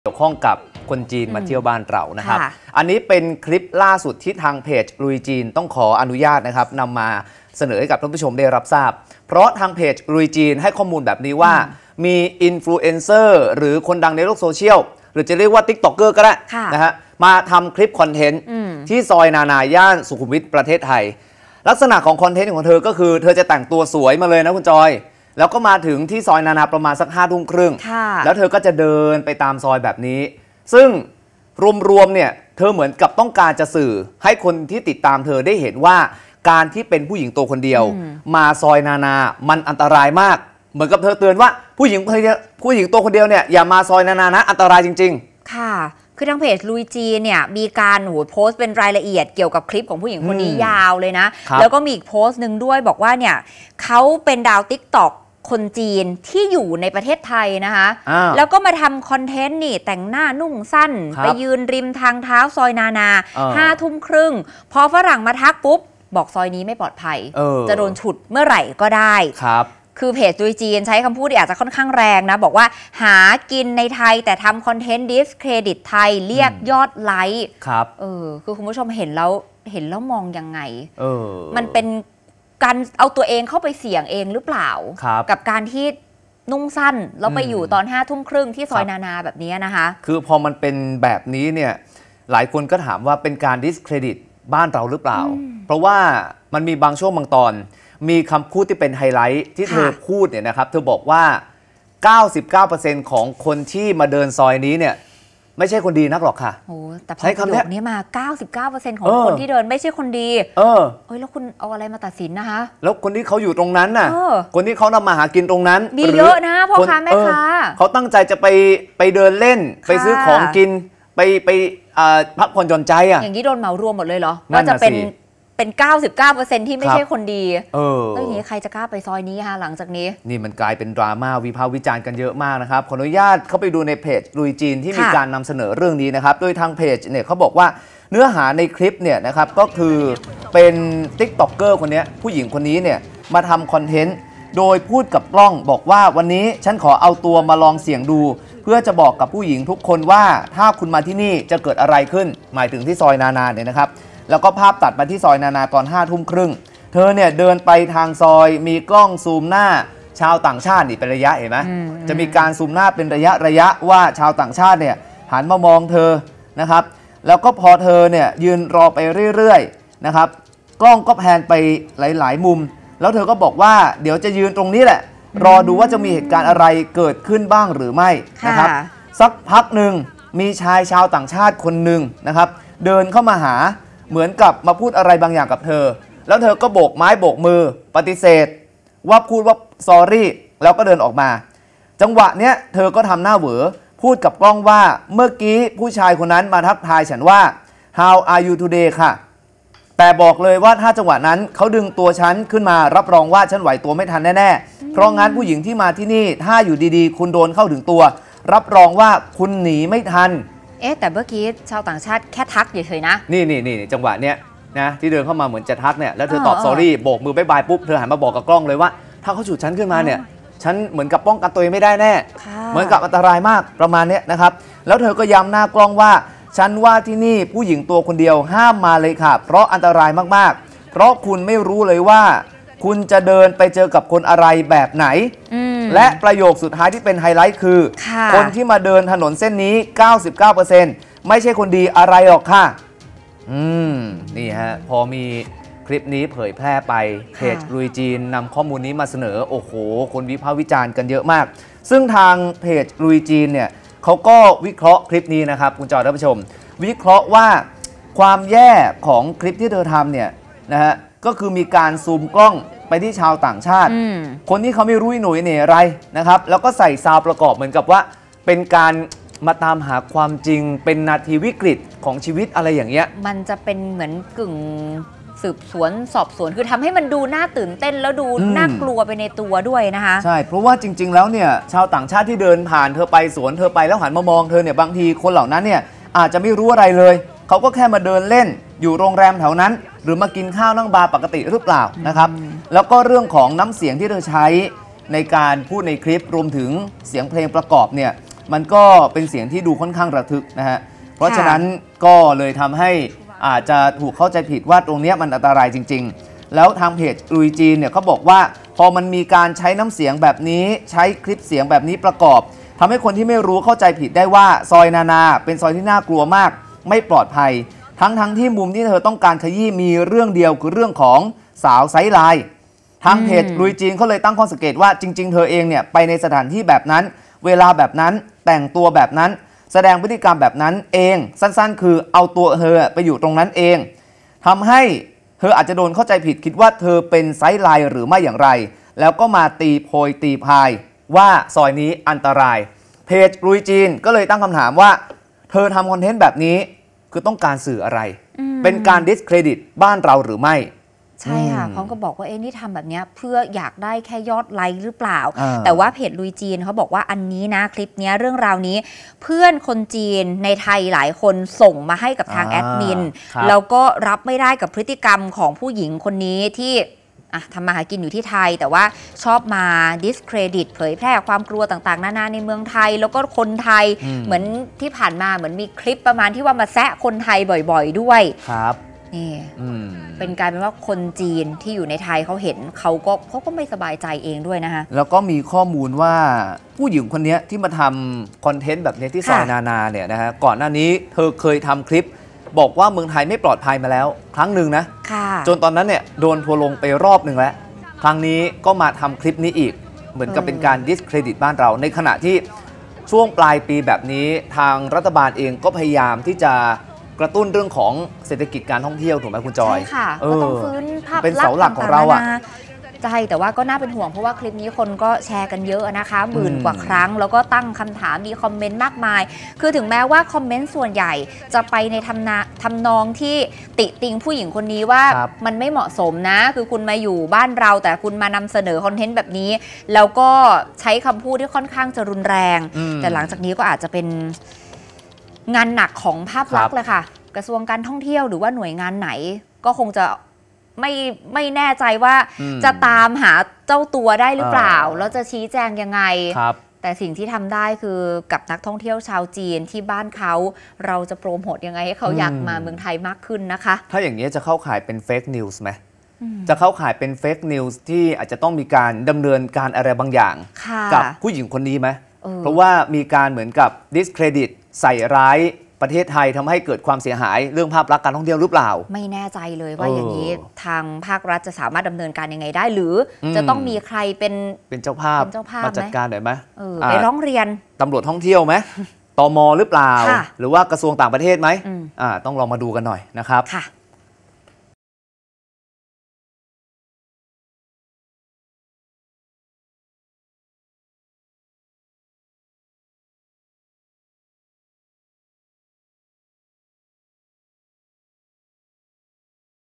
เกี่ยวข้องกับคนจีนมาเที่ยวบ้านเรานะครับอันนี้เป็นคลิปล่าสุดที่ทางเพจลุยจีนต้องขออนุญาตนะครับนำมาเสนอให้กับท่านผู้ชมได้รับทราบเพราะทางเพจลุยจีนให้ข้อมูลแบบนี้ว่ามีอินฟลูเอนเซอร์หรือคนดังในโลกโซเชียลหรือจะเรียกว่าติ๊กต็อกเกอร์ก็ได้นะฮะมาทำคลิปคอนเทนต์ที่ซอยนานาย่านสุขุมวิทประเทศไทยลักษณะของคอนเทนต์ของเธอก็คือเธอจะแต่งตัวสวยมาเลยนะคุณจอยแล้วก็มาถึงที่ซอยนานาประมาณสัก5 ทุ่มครึ่งแล้วเธอก็จะเดินไปตามซอยแบบนี้ซึ่งรวมๆเนี่ยเธอเหมือนกับต้องการจะสื่อให้คนที่ติดตามเธอได้เห็นว่าการที่เป็นผู้หญิงตัวคนเดียวมาซอยนานามันอันตรายมากเหมือนกับเธอเตือนว่าผู้หญิงตัวคนเดียวเนี่ยอย่ามาซอยนานานะอันตรายจริงๆค่ะคือทางเพจลุยจีเนี่ยมีการโพสต์เป็นรายละเอียดเกี่ยวกับคลิปของผู้หญิงคนนี้ยาวเลยนะแล้วก็มีอีกโพสต์หนึ่งด้วยบอกว่าเนี่ยเขาเป็นดาวติ๊กต็อกคนจีนที่อยู่ในประเทศไทยนะคะแล้วก็มาทำคอนเทนต์นี่แต่งหน้านุ่งสั้นไปยืนริมทางเท้าซอยนานา5 ทุ่มครึ่งพอฝรั่งมาทักปุ๊บบอกซอยนี้ไม่ปลอดภัยจะโดนฉุดเมื่อไหร่ก็ได้คือเพจลุยจีนใช้คำพูดที่อาจจะค่อนข้างแรงนะบอกว่าหากินในไทยแต่ทำคอนเทนต์ดิสเครดิตไทยเรียกยอดไลค์คือคุณผู้ชมเห็นแล้วมองยังไงมันเป็นการเอาตัวเองเข้าไปเสี่ยงเองหรือเปล่ากับการที่นุ่งสั้นแล้วไปอยู่ตอน5 ทุ่มครึ่งที่ซอยนานาแบบนี้นะคะคือพอมันเป็นแบบนี้เนี่ยหลายคนก็ถามว่าเป็นการดิสเครดิตบ้านเราหรือเปล่าเพราะว่ามันมีบางช่วงบางตอนมีคำพูดที่เป็นไฮไลท์ที่เธอพูดเนี่ยนะครับเธอบอกว่า 99% ของคนที่มาเดินซอยนี้เนี่ยไม่ใช่คนดีนักหรอกค่ะแต่พอประโยคนี้มา 99% ของคนที่เดินไม่ใช่คนดีแล้วคุณเอาอะไรมาตัดสินนะคะแล้วคนที่เขาอยู่ตรงนั้นน่ะคนที่เขานำมาหากินตรงนั้นมีเยอะนะพ่อค้าแม่ค้าเขาตั้งใจจะไปเดินเล่นไปซื้อของกินไปพักผ่อนหย่อนใจอ่ะอย่างนี้โดนเหมารวมหมดเลยเหรอว่าจะเป็น99% ที่ไม่ใช่คนดีแล้วอย่างนี้ใครจะกล้าไปซอยนี้คะหลังจากนี้นี่มันกลายเป็นดราม่าวิพากษ์วิจารณ์กันเยอะมากนะครับขออนุญาตเข้าไปดูในเพจลุยจีนที่มีการนำเสนอเรื่องนี้นะครับโดยทางเพจเนี่ยเขาบอกว่าเนื้อหาในคลิปเนี่ยนะครับก็คือเป็นติ๊กต็อกเกอร์คนนี้ผู้หญิงคนนี้เนี่ยมาทำคอนเทนต์โดยพูดกับกล้องบอกว่าวันนี้ฉันขอเอาตัวมาลองเสี่ยงดูเพื่อจะบอกกับผู้หญิงทุกคนว่าถ้าคุณมาที่นี่จะเกิดอะไรขึ้นหมายถึงที่ซอยนานาเนี่ยนะครับแล้วก็ภาพตัดมาที่ซอยนานาตอน5 ทุ่มครึ่งเธอเนี่ยเดินไปทางซอยมีกล้องซูมหน้าชาวต่างชาตินี่เป็นระยะเห็นไหมจะมีการซูมหน้าเป็นระยะว่าชาวต่างชาติเนี่ยหันมามองเธอนะครับแล้วก็พอเธอเนี่ยยืนรอไปเรื่อยๆนะครับกล้องก็แพนไปหลายๆมุมแล้วเธอก็บอกว่าเดี๋ยวจะยืนตรงนี้แหละรอดูว่าจะมีเหตุการณ์อะไรเกิดขึ้นบ้างหรือไม่นะครับสักพักหนึ่งมีชายชาวต่างชาติคนหนึ่งนะครับเดินเข้ามาหาเหมือนกับมาพูดอะไรบางอย่างกับเธอแล้วเธอก็โบกไม้โบกมือปฏิเสธว่าพูดว่า sorry แล้วก็เดินออกมาจังหวะเนี้ยเธอก็ทำหน้าเหวอพูดกับกล้องว่าเมื่อกี้ผู้ชายคนนั้นมาทักทายฉันว่า how are you today ค่ะแต่บอกเลยว่าถ้าจังหวะนั้นเขาดึงตัวฉันขึ้นมารับรองว่าฉันไหวตัวไม่ทันแน่ๆเพราะงั้นผู้หญิงที่มาที่นี่ถ้าอยู่ดีๆคุณโดนเข้าถึงตัวรับรองว่าคุณหนีไม่ทันแต่เมื่อกี้ชาวต่างชาติแค่ทักเฉยๆนะนี่จังหวะเนี้ยนะที่เดินเข้ามาเหมือนจะทักเนี่ยแล้วเธอตอบ sorry โบกมือบ๊ายบายปุ๊บเธอหันมาบอกกับกล้องเลยว่าถ้าเขาฉุดฉันขึ้นมาเนี่ยฉันเหมือนกับป้องกันตัวเองไม่ได้แน่เหมือนกับอันตรายมากประมาณนี้นะครับแล้วเธอก็ย้ำหน้ากล้องว่าฉันว่าที่นี่ผู้หญิงตัวคนเดียวห้ามมาเลยค่ะเพราะอันตรายมากๆเพราะคุณไม่รู้เลยว่าคุณจะเดินไปเจอกับคนอะไรแบบไหนและประโยคสุดท้ายที่เป็นไฮไลท์คือคนที่มาเดินถนนเส้นนี้ 99% ไม่ใช่คนดีอะไรหรอกค่ะนี่ฮะพอมีคลิปนี้เผยแพร่ไปเพจลุยจีนนำข้อมูลนี้มาเสนอโอ้โหคนวิพากษ์วิจารณ์กันเยอะมากซึ่งทางเพจลุยจีนเนี่ยเขาก็วิเคราะห์คลิปนี้นะครับคุณจอยท่านผู้ชมวิเคราะห์ว่าความแย่ของคลิปที่เธอทำเนี่ยนะฮะก็คือมีการซูมกล้องไปที่ชาวต่างชาติคนที่เขาไม่รู้หนุ่ยเนี่ยอะไรนะครับแล้วก็ใส่ซาวประกอบเหมือนกับว่าเป็นการมาตามหาความจริงเป็นนาทีวิกฤตของชีวิตอะไรอย่างเงี้ยมันจะเป็นเหมือนกึ่งสืบสวนสอบสวนคือทำให้มันดูน่าตื่นเต้นแล้วดูน่ากลัวไปในตัวด้วยนะคะใช่เพราะว่าจริงๆแล้วเนี่ยชาวต่างชาติที่เดินผ่านเธอไปสวนเธอไปแล้วหันมามองเธอเนี่ยบางทีคนเหล่านั้นเนี่ยอาจจะไม่รู้อะไรเลยเขาก็แค่มาเดินเล่นอยู่โรงแรมแถวนั้นหรือมากินข้าวนั่งบาร์ปกติหรือเปล่านะครับแล้วก็เรื่องของน้ำเสียงที่เธอใช้ในการพูดในคลิปรวมถึงเสียงเพลงประกอบเนี่ยมันก็เป็นเสียงที่ดูค่อนข้างระทึกนะฮะเพราะฉะนั้นก็เลยทำให้อาจจะถูกเข้าใจผิดว่าตรงนี้มันอันตรายจริงๆแล้วทางเพจลุยจีนเนี่ยเขาบอกว่าพอมันมีการใช้น้ำเสียงแบบนี้ใช้คลิปเสียงแบบนี้ประกอบทำให้คนที่ไม่รู้เข้าใจผิดได้ว่าซอยนานาเป็นซอยที่น่ากลัวมากไม่ปลอดภัยทั้งที่มุมที่เธอต้องการขยี้มีเรื่องเดียวคือเรื่องของสาวไซส์ไลน์ทางเพจลุยจีนเขาเลยตั้งข้อสังเกตว่าจริงๆเธอเองเนี่ยไปในสถานที่แบบนั้นเวลาแบบนั้นแต่งตัวแบบนั้นแสดงพฤติกรรมแบบนั้นเองสั้นๆคือเอาตัวเธอไปอยู่ตรงนั้นเองทำให้เธออาจจะโดนเข้าใจผิดคิดว่าเธอเป็นไซส์ไลน์หรือไม่อย่างไรแล้วก็มาตีโพยตีพายว่าซอยนี้อันตรายเพจลุยจีนก็เลยตั้งคำถามว่าเธอทำคอนเทนต์แบบนี้คือต้องการสื่ออะไรเป็นการดิสเครดิตบ้านเราหรือไม่ใช่ค่ะพร้อมก็บอกว่านี่ทำแบบนี้เพื่ออยากได้แค่ยอดไลค์หรือเปล่าแต่ว่าเพจลุยจีนเขาบอกว่าอันนี้นะคลิปนี้เรื่องราวนี้เพื่อนคนจีนในไทยหลายคนส่งมาให้กับทางแอดมินแล้วก็รับไม่ได้กับพฤติกรรมของผู้หญิงคนนี้ที่ทำมาหากินอยู่ที่ไทยแต่ว่าชอบมาดิสเครดิตเผยแพร่ความกลัวต่างๆนานาในเมืองไทยแล้วก็คนไทยเหมือนที่ผ่านมาเหมือนมีคลิปประมาณที่ว่ามาแซะคนไทยบ่อยๆด้วยครับนี่เป็นการเป็นว่าคนจีนที่อยู่ในไทยเขาเห็นเขาก็ไม่สบายใจเองด้วยนะคะแล้วก็มีข้อมูลว่าผู้หญิงคนนี้ที่มาทำคอนเทนต์แบบนี้ที่ซอยนานาเนี่ยนะฮะก่อนหน้านี้เธอเคยทำคลิปบอกว่าเมืองไทยไม่ปลอดภัยมาแล้วครั้งหนึ่งนะจนตอนนั้นเนี่ยโดนทัวร์ลงไปรอบหนึ่งแล้วครั้งนี้ก็มาทำคลิปนี้อีกเหมือนกับเป็นการดิสเครดิตบ้านเราในขณะที่ช่วงปลายปีแบบนี้ทางรัฐบาลเองก็พยายามที่จะกระตุ้นเรื่องของเศรษฐกิจการท่องเที่ยวถูกไหมคุณจอยใช่ค่ะก็ต้องฟื้นภาพเป็นเสาหลักของเราอะใช่แต่ว่าก็น่าเป็นห่วงเพราะว่าคลิปนี้คนก็แชร์กันเยอะนะคะหมื่นกว่าครั้งแล้วก็ตั้งคำถามมีคอมเมนต์มากมายคือถึงแม้ว่าคอมเมนต์ส่วนใหญ่จะไปในทำนองที่ติติงผู้หญิงคนนี้ว่ามันไม่เหมาะสมนะคือคุณมาอยู่บ้านเราแต่คุณมานำเสนอคอนเทนต์แบบนี้แล้วก็ใช้คำพูดที่ค่อนข้างจะรุนแรงแต่หลังจากนี้ก็อาจจะเป็นงานหนักของภาพลักษณ์เลยค่ะกระทรวงการท่องเที่ยวหรือว่าหน่วยงานไหนก็คงจะไม่แน่ใจว่าจะตามหาเจ้าตัวได้หรือเปล่าแล้วจะชี้แจงยังไงแต่สิ่งที่ทำได้คือกับนักท่องเที่ยวชาวจีนที่บ้านเขาเราจะโปรโมทยังไงให้เขาอยากมาเมืองไทยมากขึ้นนะคะถ้าอย่างนี้จะเข้าข่ายเป็นเฟกนิวส์ไหมจะเข้าข่ายเป็นเฟกนิวส์ที่อาจจะต้องมีการดำเนินการอะไรบางอย่างกับผู้หญิงคนนี้ไหมเพราะว่ามีการเหมือนกับดิสเครดิตใส่ร้ายประเทศไทยทำให้เกิดความเสียหายเรื่องภาพลักษณ์การท่องเที่ยวหรือเปล่าไม่แน่ใจเลยว่าอย่างนี้ทางภาครัฐจะสามารถดำเนินการยังไงได้หรือจะต้องมีใครเป็นเจ้าภาพมาจัดการหน่อยไหมไปร้องเรียนตำรวจท่องเที่ยวไหมตม.หรือเปล่าหรือว่ากระทรวงต่างประเทศไหมต้องลองมาดูกันหน่อยนะครับ